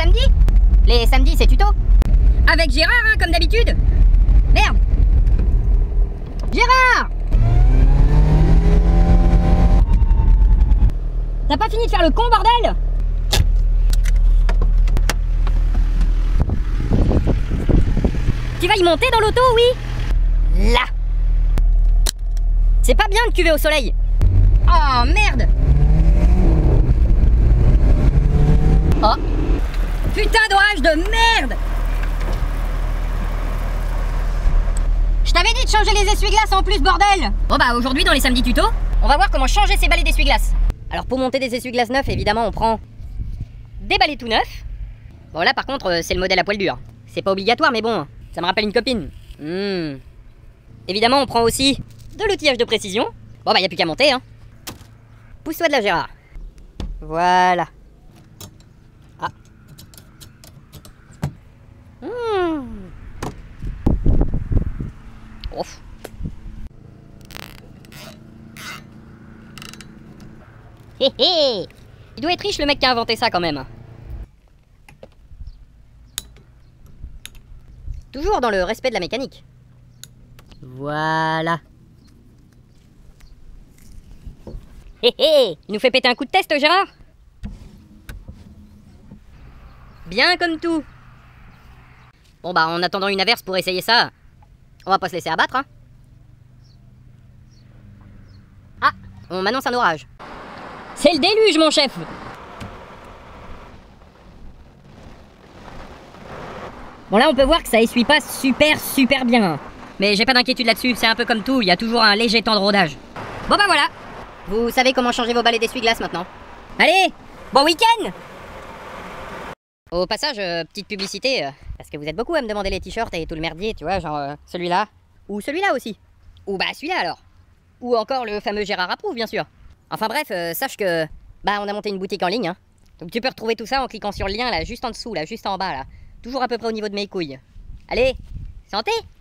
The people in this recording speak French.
samedi. Les samedis, c'est tuto. Avec Gérard, hein, comme d'habitude. Merde. Gérard! T'as pas fini de faire le con, bordel? Tu vas y monter dans l'auto, oui? Là. C'est pas bien de cuver au soleil. Oh, merde. Oh. Putain d'orage de merde. Je t'avais dit de changer les essuie-glaces en plus, bordel. Bon bah aujourd'hui dans les samedis tuto, on va voir comment changer ces balais d'essuie-glaces. Alors pour monter des essuie-glaces neufs, évidemment on prend des balais tout neufs. Bon là par contre c'est le modèle à poil dur. C'est pas obligatoire mais bon, ça me rappelle une copine. Évidemment on prend aussi de l'outillage de précision. Bon bah y a plus qu'à monter hein. Pousse-toi de là Gérard. Voilà. Ah. Ouf. Hé hé. Il doit être riche le mec qui a inventé ça quand même. Toujours dans le respect de la mécanique. Voilà. Hé hé. Il nous fait péter un coup de test Gérard. Bien comme tout. Bon bah en attendant une averse pour essayer ça, on va pas se laisser abattre hein. Ah, on m'annonce un orage. C'est le déluge mon chef. Bon là on peut voir que ça essuie pas super bien. Mais j'ai pas d'inquiétude là-dessus, c'est un peu comme tout, il y a toujours un léger temps de rodage. Bon bah voilà. Vous savez comment changer vos balais d'essuie-glace maintenant. Allez, bon week-end. Au passage, petite publicité, parce que vous êtes beaucoup à me demander les t-shirts et tout le merdier, tu vois, genre celui-là, ou celui-là aussi. Ou bah celui-là alors. Ou encore le fameux Gérard Approuve, bien sûr. Enfin bref, sache que, bah on a monté une boutique en ligne, hein. Donc tu peux retrouver tout ça en cliquant sur le lien là, juste en dessous, là, juste en bas, là. Toujours à peu près au niveau de mes couilles. Allez, santé!